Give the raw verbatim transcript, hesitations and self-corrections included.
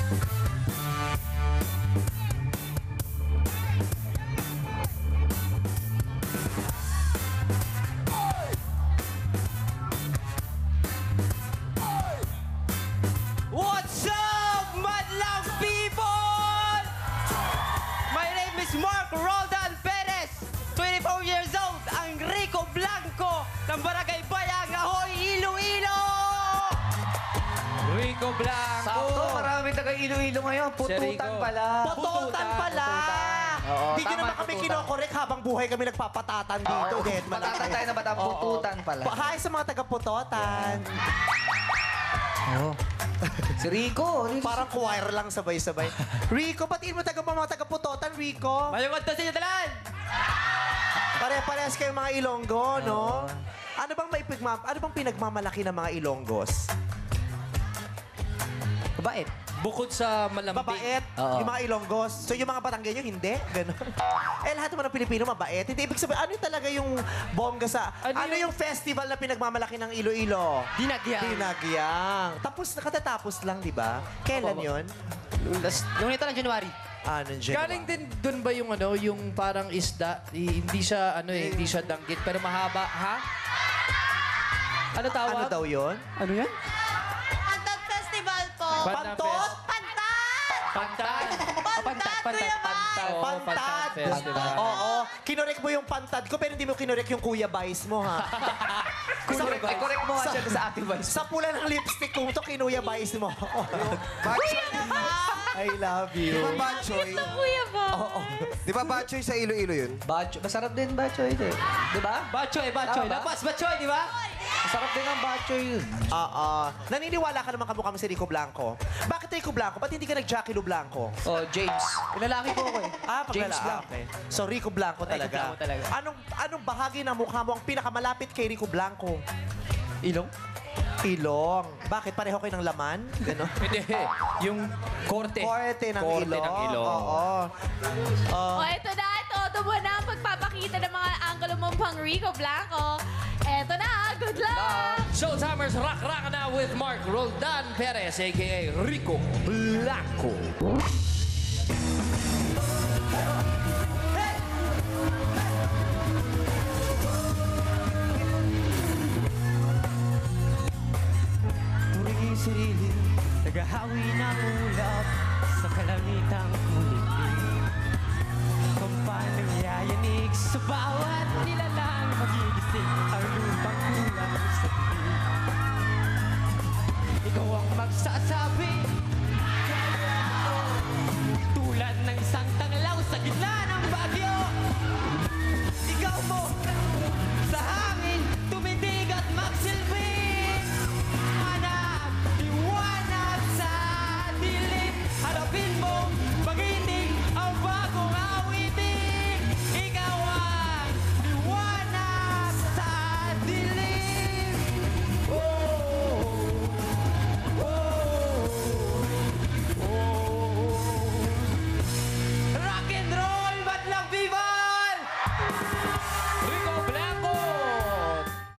What's up, madlang people? My name is Mark Roldan Perez, twenty-four years old, ang Rico Blanco ng Barangay Bayang, Ahoy, Iloilo! Rico Blanco. Sakto, marami taga Iloilo ngayon. Pututan pala. Pututan pala. Oo, Hindi nyo tama, naman kami pututan. kinokorek habang buhay kami nagpapatatan dito. Oo, Dead, patatan tayo na bata, pututan pala. Hi sa mga taga-putotan. Oo. Si Rico. Parang choir lang sabay-sabay. Rico, batiin mo taga mga taga-putotan, Rico. Mayungod to sa inyo talan! Pare-parehas kayong mga Ilonggo, no? Ano bang may pigma ano bang pinagmamalaki ng mga Ilonggos? Bait. Bukod sa malambing. Mabait, Oo. yung mga Ilonggos. So yung mga Batanggenyo, hindi? Ganun. Eh, lahat naman ng Pilipino mabait. Hindi, ibig sabihin, ano yung talaga yung bongga sa... Ano, Ano yung... festival na pinagmamalaki ng Iloilo? Dinagyang. Dinagyang. Tapos, nakatatapos lang, di ba? Kailan Oo. yun? Last, yung nito lang, January. Ah, nung January. Galing din doon ba yung ano, yung parang isda, i- hindi siya ano eh, hindi siya danggit pero mahaba, ha? Ano tawag? Ano daw yun? Ano yan? Pantat Festival po. Pantot? Pantat! Pantad. Pantat, Kuya Bay! Oo, Pantad! Festival. Oo. Kinorek mo yung pantad ko, pero hindi mo kinorek yung Kuya Vice mo, ha? Correct, eh, correct mo nga siya sa Ate Vice. Sa pula ng lipstick ko, ito kinuya Vice mo. Kuya naman! I love you. Di ba Batchoy? Gusto Kuya Bay! Di ba Batchoy sa Iloilo yun? Bacho. Masarap din Bachoy ito eh. Di ba? Bachoy, Bachoy. Tama ba? Lapas, Bachoy, di ba? Masarap din ang Bachoy yun. Oo. Naniniwala ka naman kamukha mo si Rico Blanco. Bakit Rico Blanco? Ba't hindi ka nag-Jackie Lu Blanco? Oh, James. Lalaki po ako eh. Ah, James paglalaki. Blanco. Okay. So, Rico Blanco talaga. Blanco talaga. Anong anong bahagi ng mukha mo ang pinakamalapit kay Rico Blanco? Ilong? Ilong. Bakit? Pareho kayo ng laman? Gano'n? Hindi, yung korte. Korte ng Korte ilong. ng ilong. Oo. O, eto na, todo mo na ang pagpapakita ng mga anggulo mong pang Rico Blanco. Eto na, good luck! Showtimers Rock Rock na with Mark Roldan Perez, a k a. Rico Blanco. Turing sarili, nagahawi ng ulap sa kalamitang kulitin. Kung paano yayanig sa bawat nilalang magigising ang lupang kulang sa piling. Ikaw ang magsasabi